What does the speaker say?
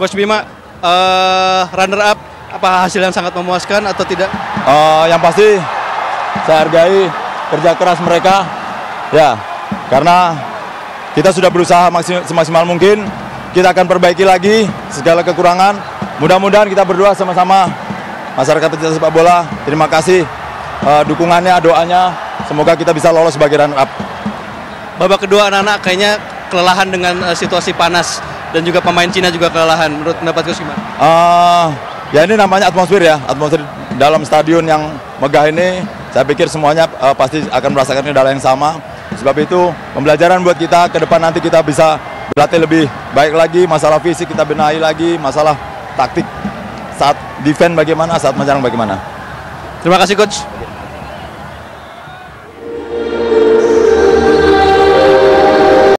Coach Bima, runner up, apa hasil yang sangat memuaskan atau tidak? Yang pasti saya hargai kerja keras mereka, ya, karena kita sudah berusaha semaksimal mungkin. Kita akan perbaiki lagi segala kekurangan. Mudah-mudahan kita berdua sama-sama masyarakat pecinta sepak bola. Terima kasih dukungannya, doanya. Semoga kita bisa lolos sebagai runner up. Babak kedua anak-anak kayaknya kelelahan dengan situasi panas dan juga pemain Cina juga kelelahan. Menurut pendapat Coach gimana? Ya ini namanya atmosfer ya, atmosfer dalam stadion yang megah ini. Saya pikir semuanya pasti akan merasakan kendala yang sama. Sebab itu pembelajaran buat kita ke depan, nanti kita bisa berlatih lebih baik lagi. Masalah fisik kita benahi lagi, masalah taktik saat defense bagaimana, saat menyerang bagaimana. Terima kasih Coach.